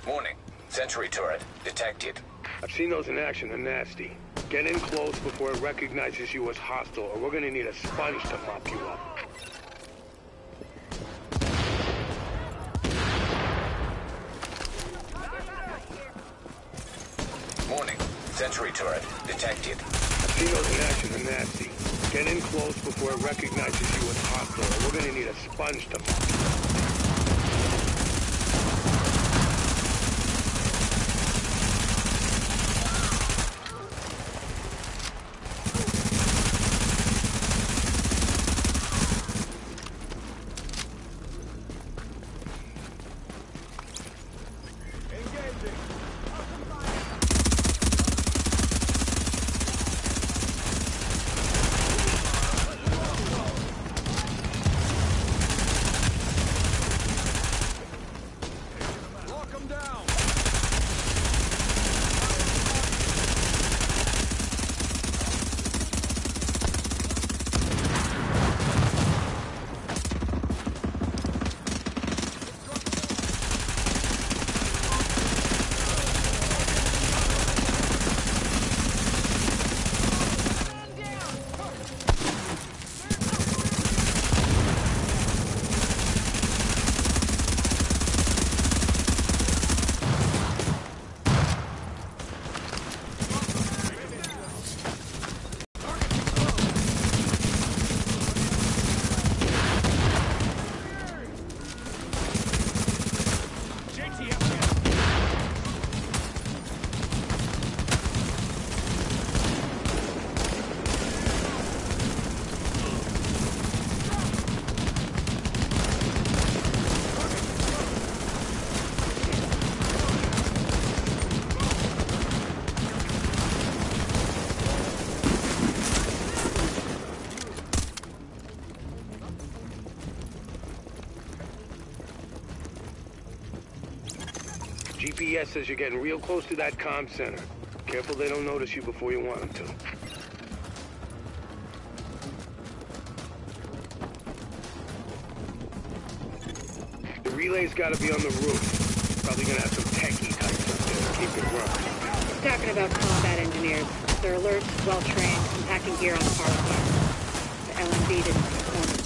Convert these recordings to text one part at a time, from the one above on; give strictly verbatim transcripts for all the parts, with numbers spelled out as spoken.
Warning. Sentry turret detected. I've seen those in action. They're nasty. Get in close before it recognizes you as hostile, or we're gonna need a sponge to mop you up. Warning. Sentry turret detected. I've seen those in action. They're nasty. Get in close before it recognizes you as hostile, or we're gonna need a sponge to mop you up. G P S says you're getting real close to that comm center. Careful they don't notice you before you want them to. The relay's gotta be on the roof. Probably gonna have some techie types up there to keep it running. He's talking about combat engineers. They're alert, well-trained, and packing gear on the far side. The L M B didn't perform enough.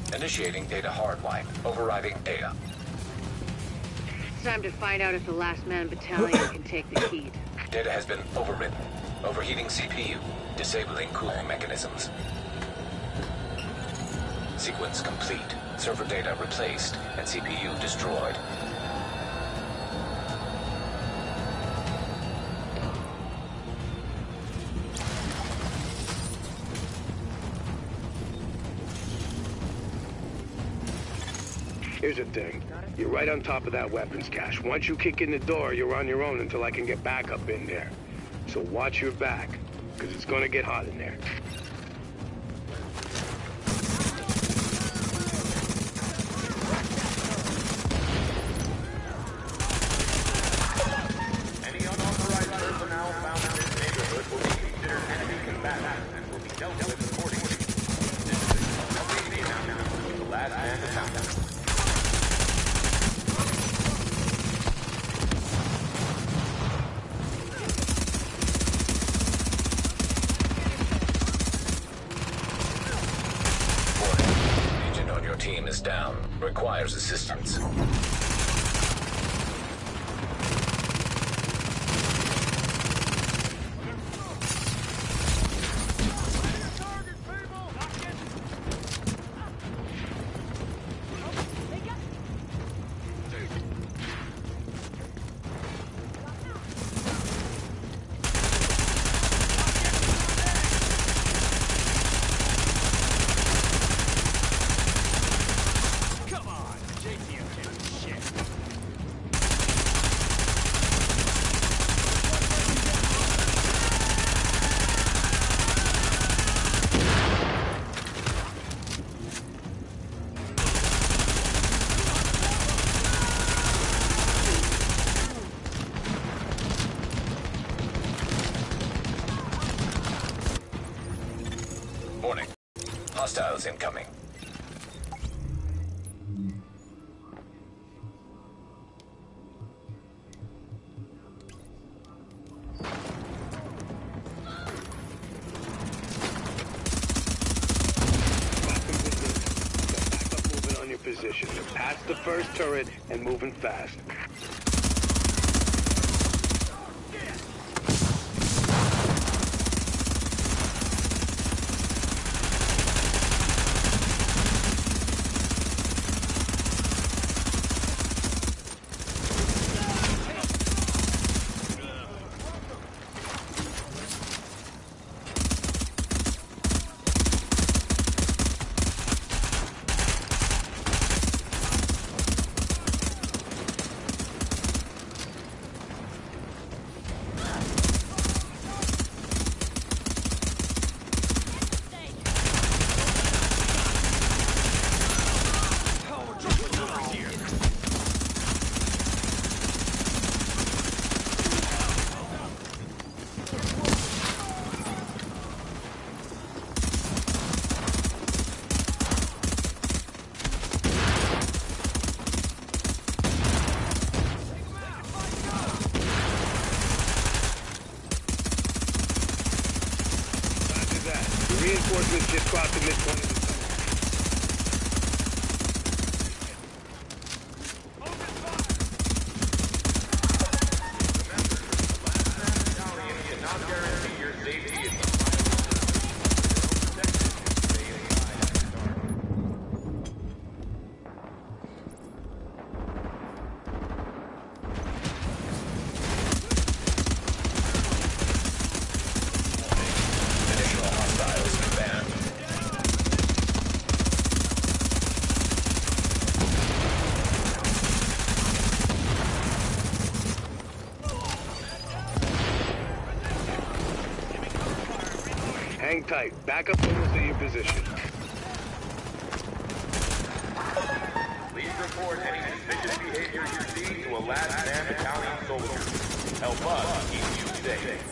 Initiating data hardwipe. Overriding data. It's time to find out if the Last Man Battalion can take the heat. Data has been overridden. Overheating C P U. Disabling cooling mechanisms. Sequence complete. Server data replaced and C P U destroyed. Here's the thing. You're right on top of that weapons cache. Once you kick in the door, you're on your own until I can get back up in there. So watch your back, because it's gonna get hot in there. Any unauthorized personnel found in this neighborhood will be considered enemy combatants and will be dealt with accordingly. This is L A P D now, the Last Man Battalion. Team is down. Requires assistance. Warning. Hostiles incoming. Position. They're past the first turret and moving fast. Reinforcements just crossed the midpoint of the tunnel. Hang tight. Back up almost to your position. Please report any suspicious behavior you see to a Last Man Battalion soldier. Help us keep you safe.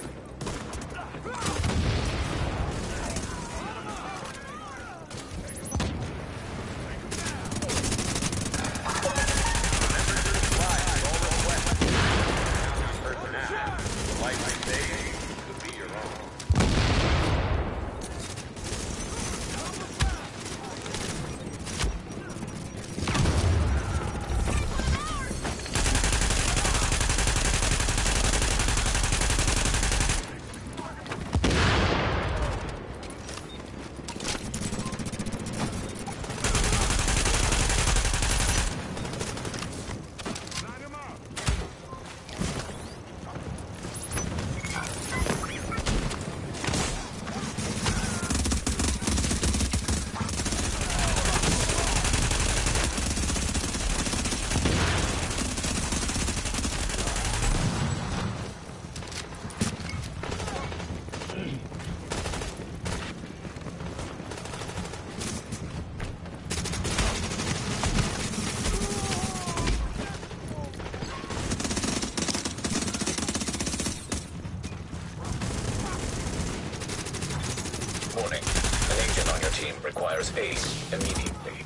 Warning. An agent on your team requires aid immediately.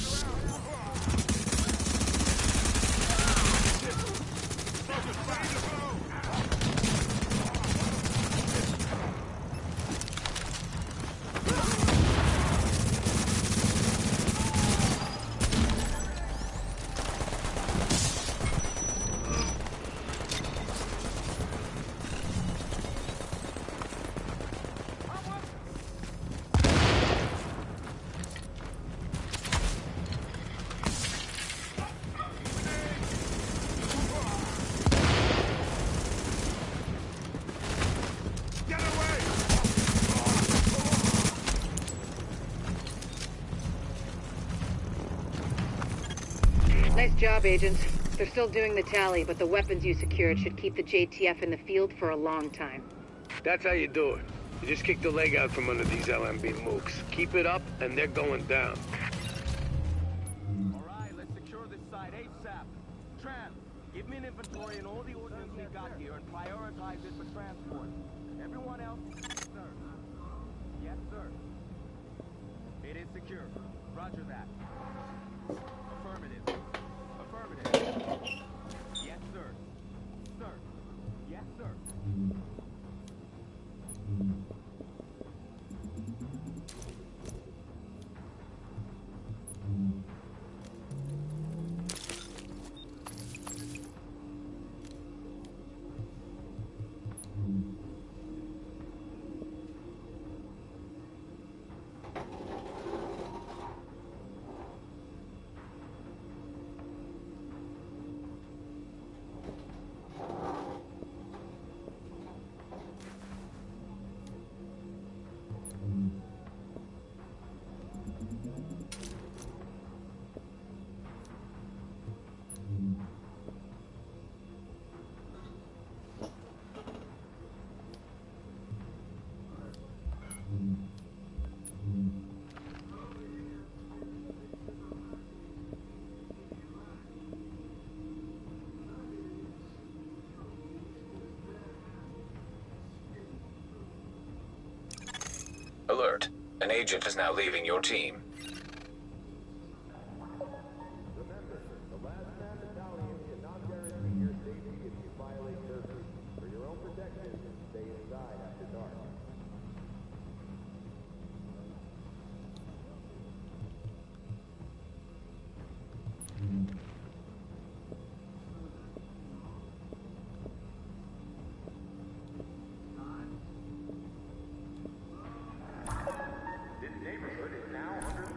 Nice job, agents. They're still doing the tally, but the weapons you secured should keep the J T F in the field for a long time. That's how you do it. You just kick the leg out from under these L M B mooks. Keep it up, and they're going down. All right, let's secure this site ASAP. Tran, give me an inventory and all the ordnance we got here and prioritize it for transport. Everyone else, sir. Yes, sir. It is secure. Roger that. Affirmative. Affirmative. Yes, sir. Sir. Yes, sir. Alert. An agent is now leaving your team. This neighborhood is now under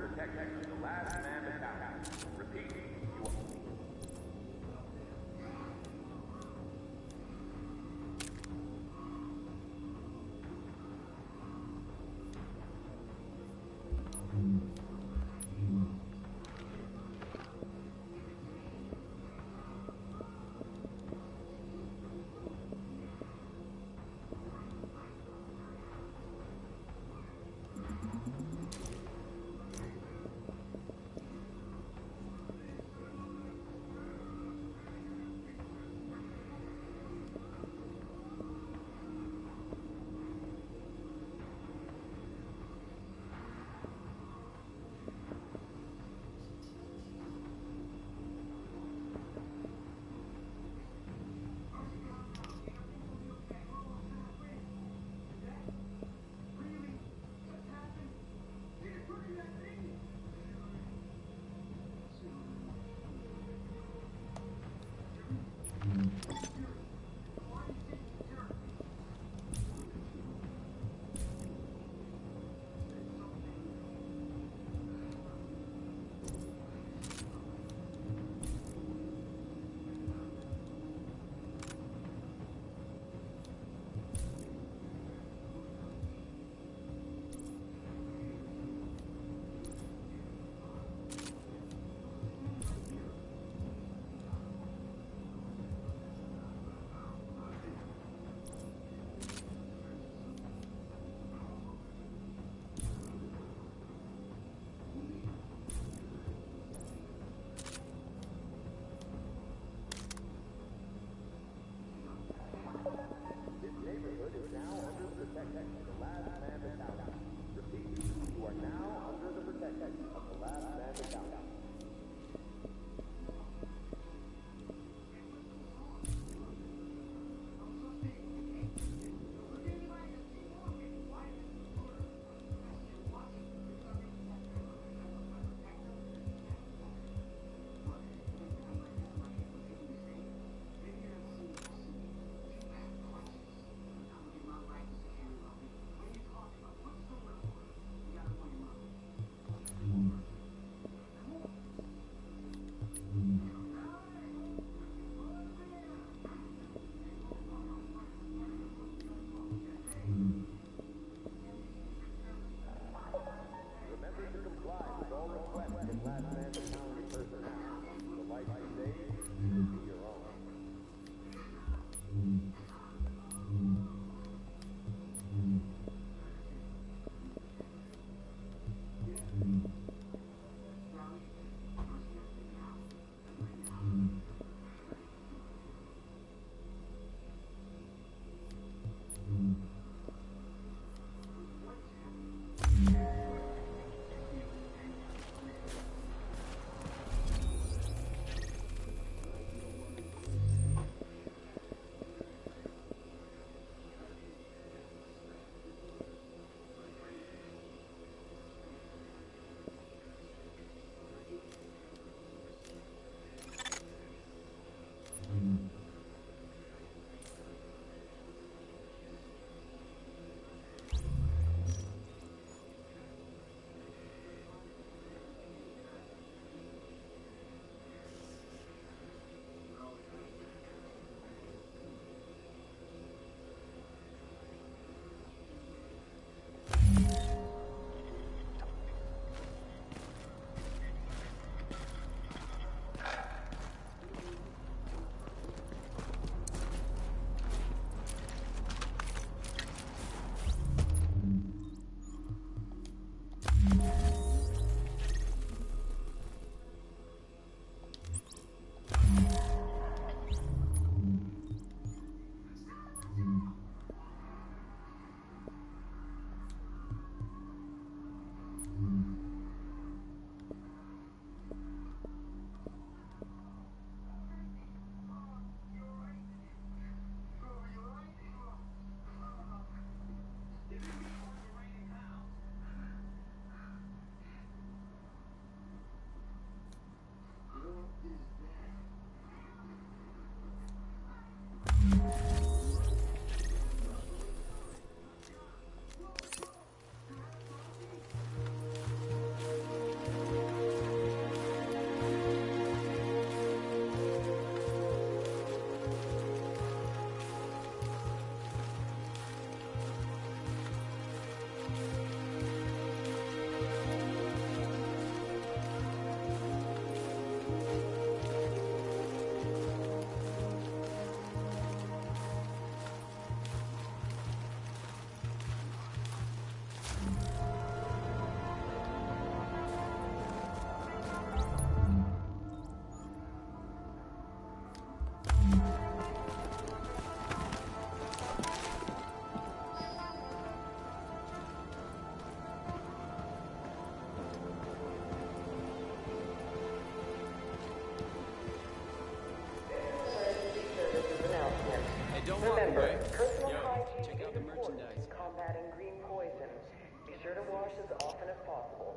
sure to wash as often as possible.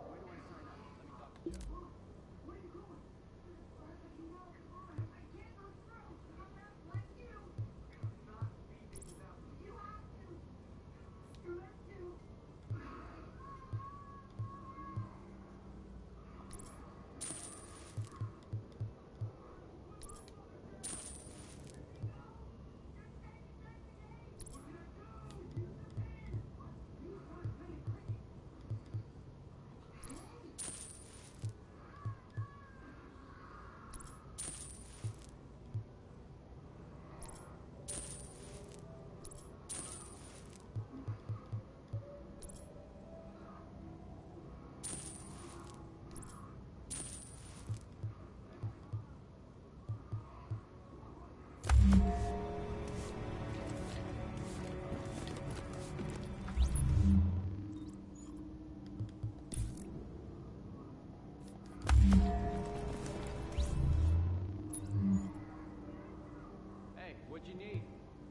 Hey, what you need?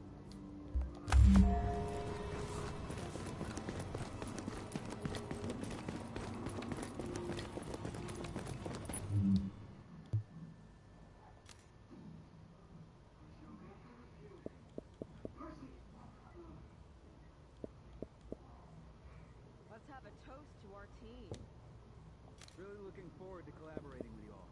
Let's have a toast to our team. Really looking forward to collaborating with you all.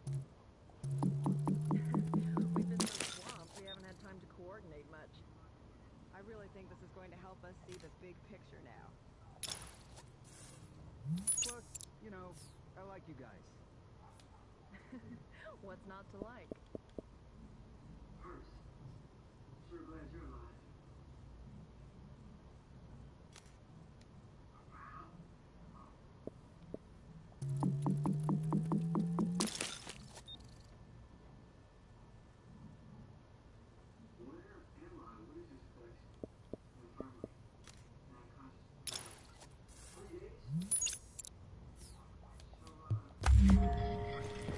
We've been so swamped, we haven't had time to coordinate much. I really think this is going to help us see the big picture now. Plus, you know, I like you guys. What's not to like? First, sure glad you're alive. Where am I? What is this place? Infirmary. Non-conscious. Three days? So, uh...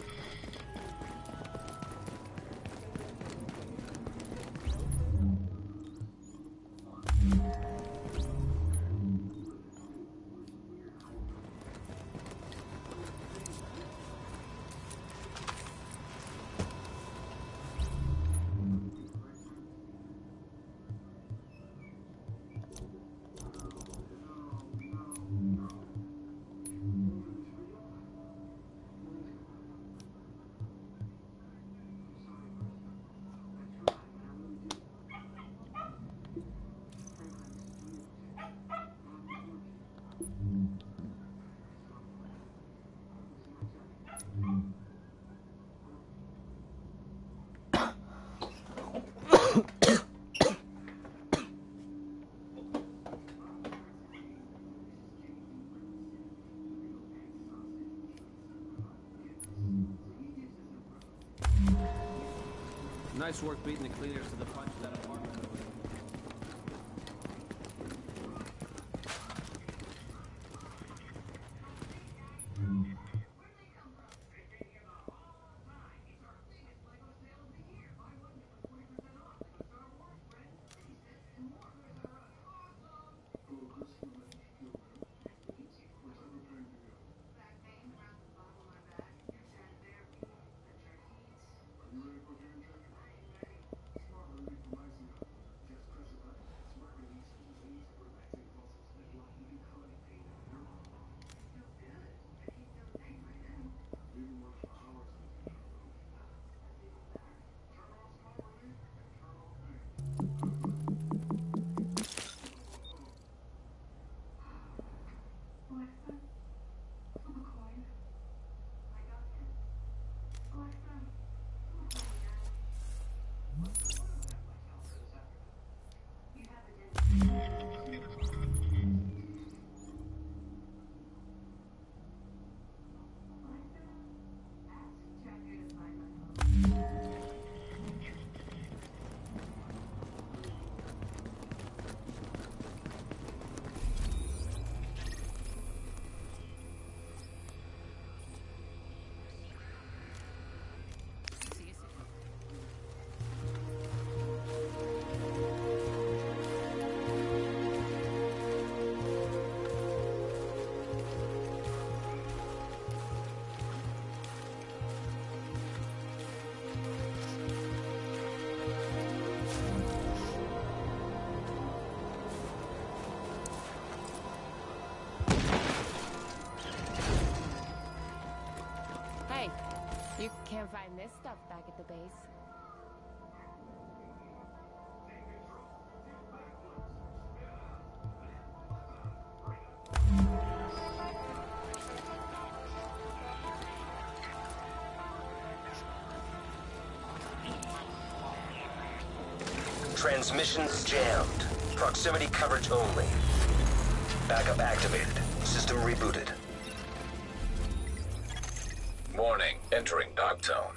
Nice work beating the cleaners to the punch of that apartment. You can't find this stuff back at the base. Transmissions jammed. Proximity coverage only. Backup activated. System rebooted. Warning, entering dark zone.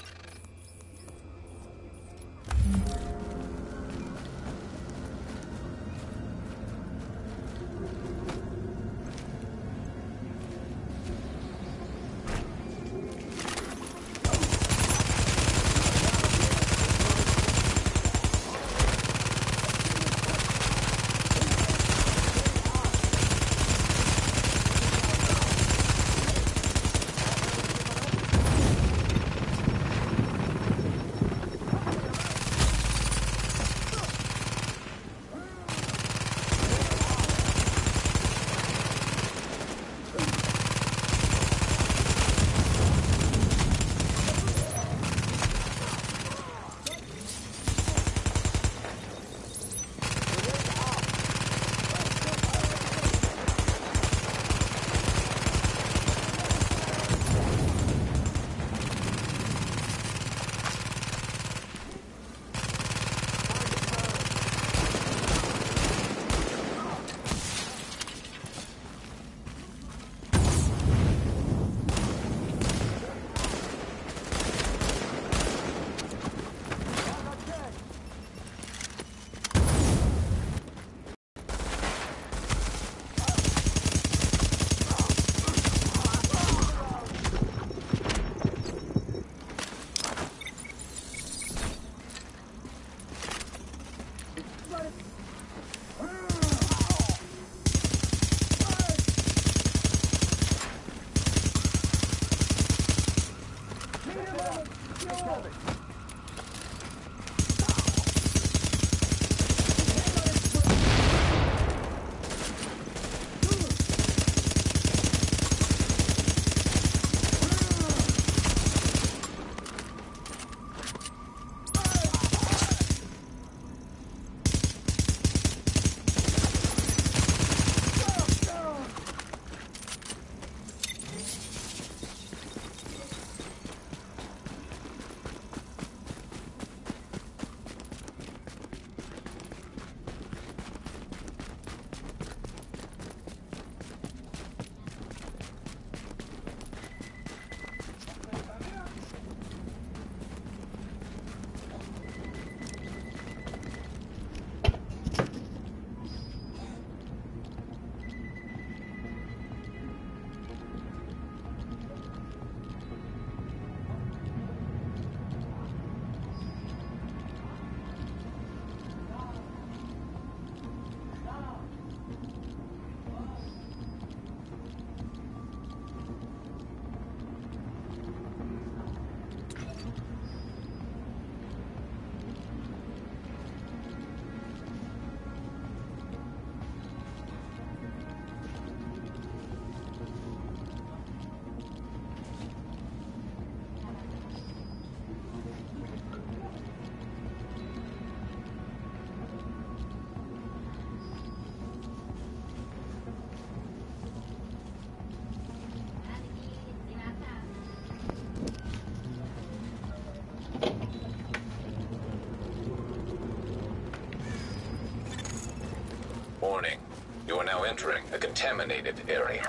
Warning, you are now entering a contaminated area.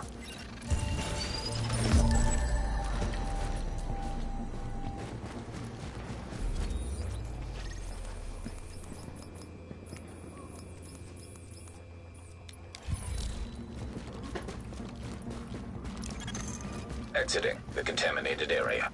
Exiting the contaminated area.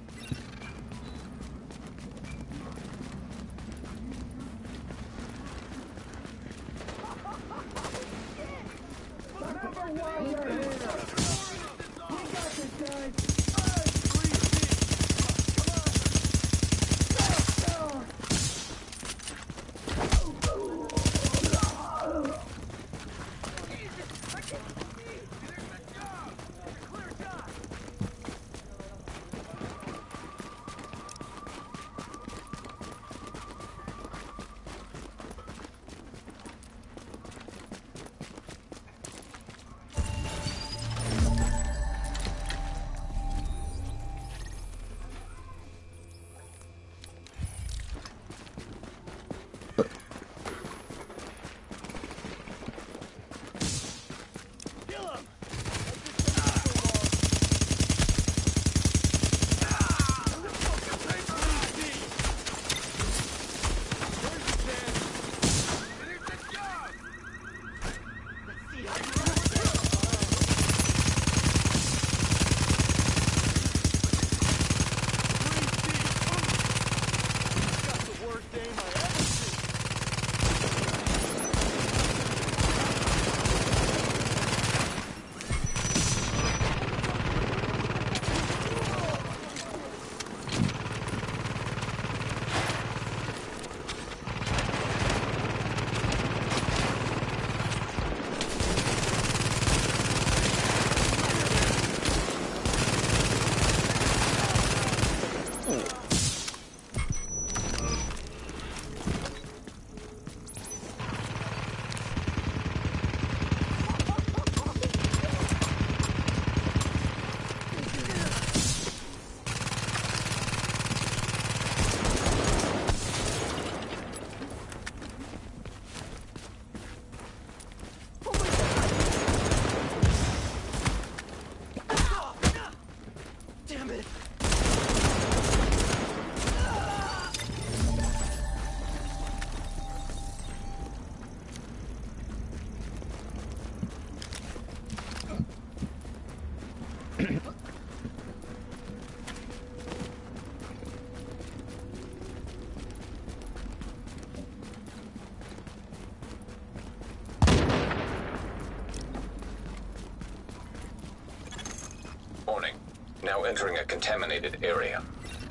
now entering a contaminated area.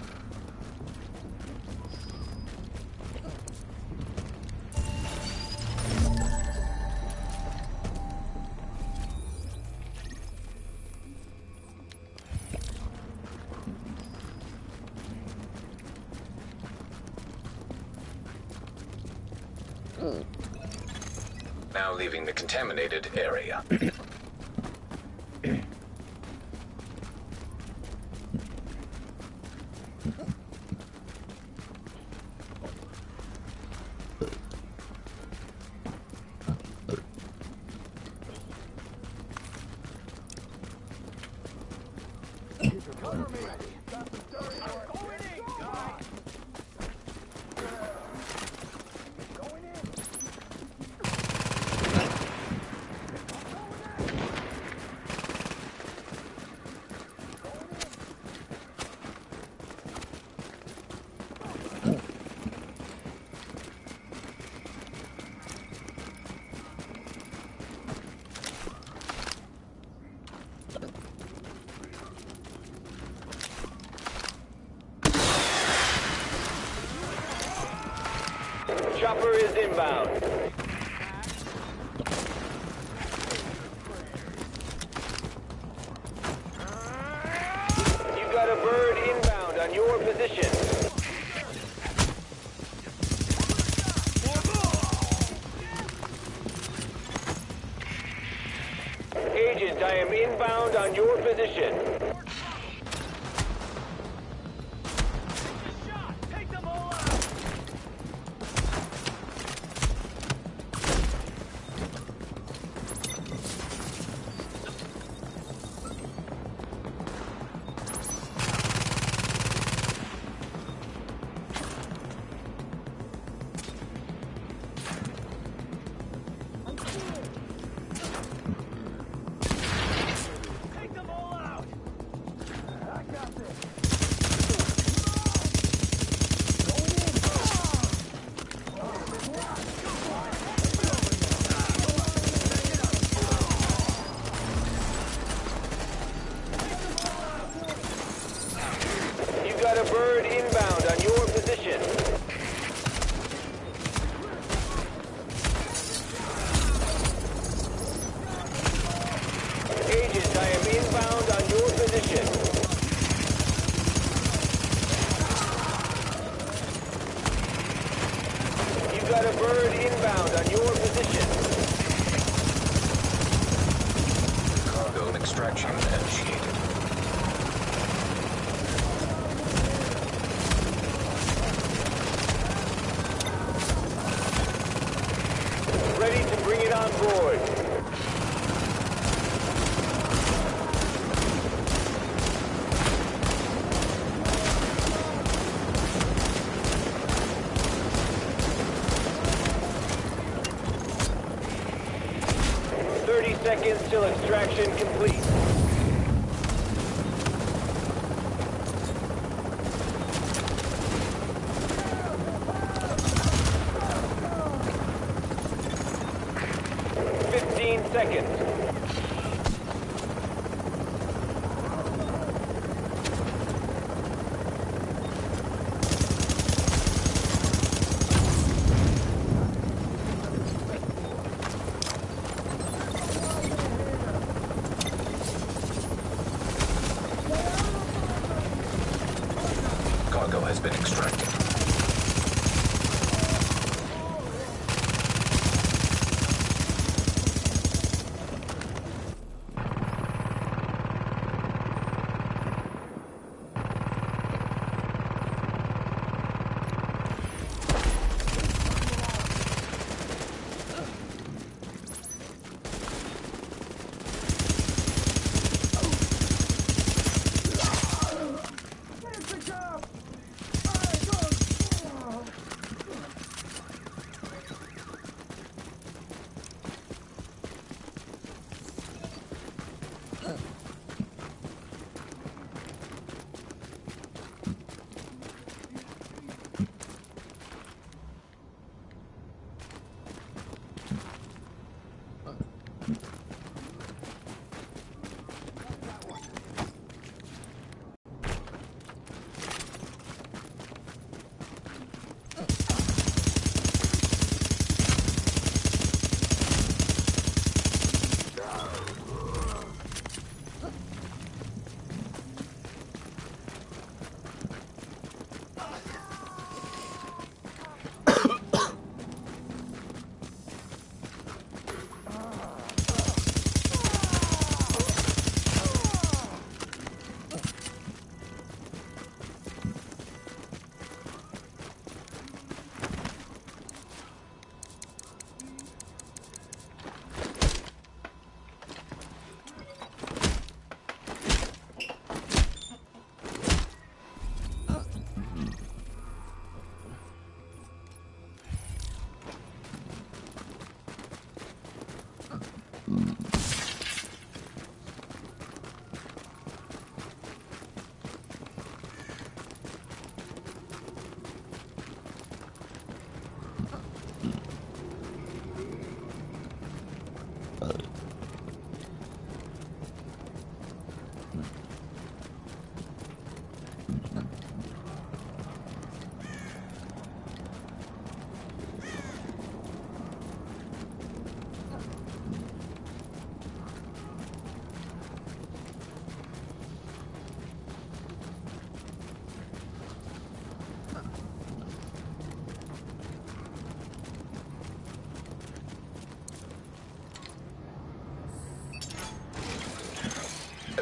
Now leaving the contaminated area. Chopper is inbound. You got a bird inbound on your position. Agent, I am inbound on your position. A bird inbound on your position. Agent, I am inbound on your position. You got a bird inbound on your position. Cargo extraction initiated. Ready to bring it on board. Thirty seconds till extraction complete. Fifteen seconds. Cargo has been extracted.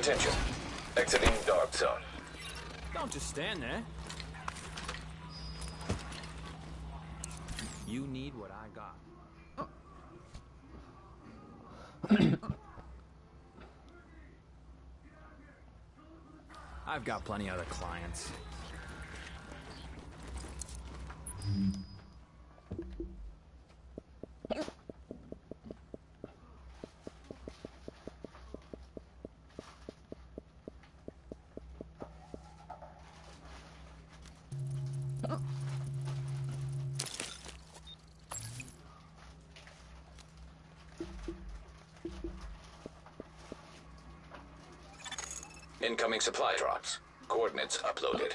Attention. Exiting dark zone. Don't just stand there. You need what I got. I've got plenty other clients. Incoming supply drops. Coordinates uploaded.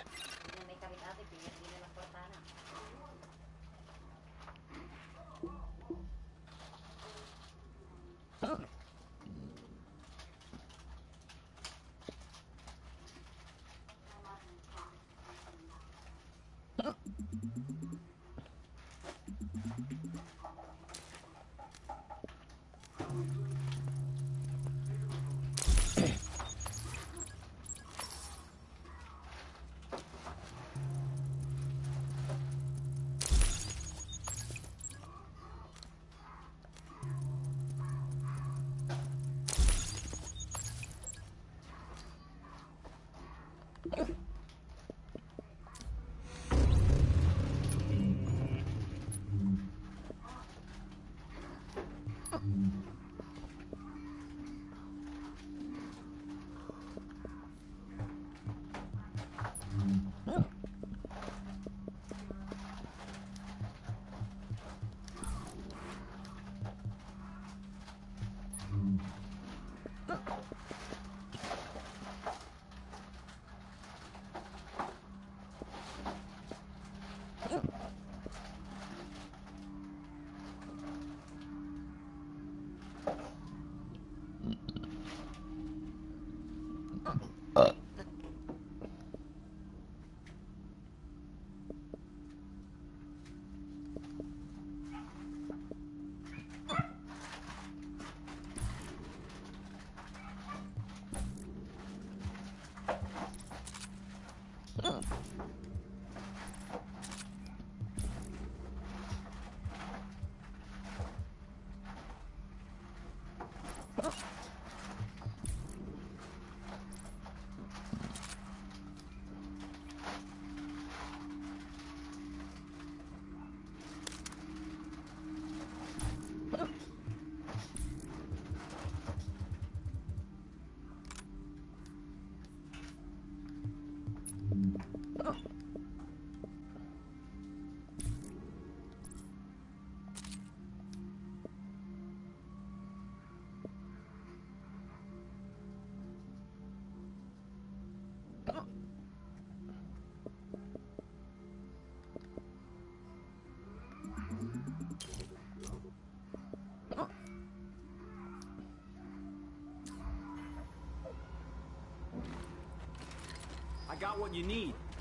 I got what you need.